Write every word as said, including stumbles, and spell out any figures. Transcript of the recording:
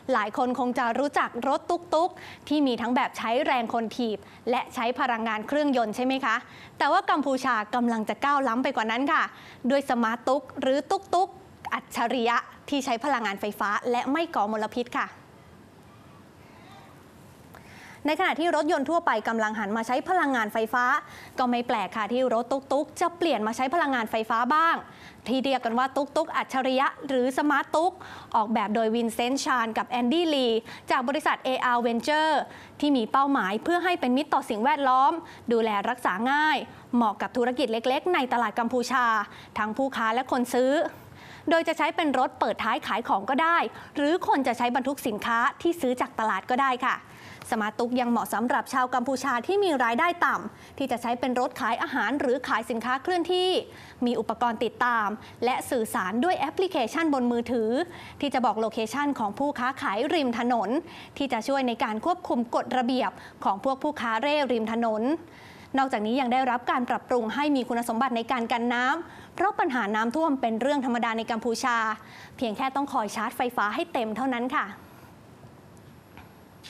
หลายคนคงจะรู้จักรถตุ๊กๆที่มีทั้งแบบใช้แรงคนถีบและใช้พลังงานเครื่องยนต์ใช่ไหมคะแต่ว่ากัมพูชากำลังจะก้าวล้ำไปกว่านั้นค่ะด้วยสมาร์ตตุ๊กหรือตุ๊กๆอัจฉริยะที่ใช้พลังงานไฟฟ้าและไม่ก่อมลพิษค่ะในขณะที่รถยนต์ทั่วไปกำลังหันมาใช้พลังงานไฟฟ้าก็ไม่แปลกค่ะที่รถตุ๊กๆจะเปลี่ยนมาใช้พลังงานไฟฟ้าบ้างที่เรียกกันว่าตุ๊กๆอัจฉริยะหรือสมาร์ตตุ๊กออกแบบโดยวินเซนต์ชานกับแอนดี้ลีจากบริษัท เอ อาร์ Venture ที่มีเป้าหมายเพื่อให้เป็นมิตรต่อสิ่งแวดล้อมดูแลรักษาง่ายเหมาะกับธุรกิจเล็กๆในตลาดกัมพูชาทั้งผู้ค้าและคนซื้อโดยจะใช้เป็นรถเปิดท้ายขายของก็ได้หรือคนจะใช้บรรทุกสินค้าที่ซื้อจากตลาดก็ได้ค่ะสมาร์ตตุ๊กยังเหมาะสำหรับชาวกัมพูชาที่มีรายได้ต่ำที่จะใช้เป็นรถขายอาหารหรือขายสินค้าเคลื่อนที่มีอุปกรณ์ติดตามและสื่อสารด้วยแอปพลิเคชันบนมือถือที่จะบอกโลเคชันของผู้ค้าขายริมถนนที่จะช่วยในการควบคุมกฎระเบียบของพวกผู้ค้าเร่ริมถนนนอกจากนี้ยังได้รับการปรับปรุงให้มีคุณสมบัติในการกันน้ำเพราะปัญหาน้ำท่วมเป็นเรื่องธรรมดาในกัมพูชาเพียงแค่ต้องคอยชาร์จไฟฟ้าให้เต็มเท่านั้นค่ะ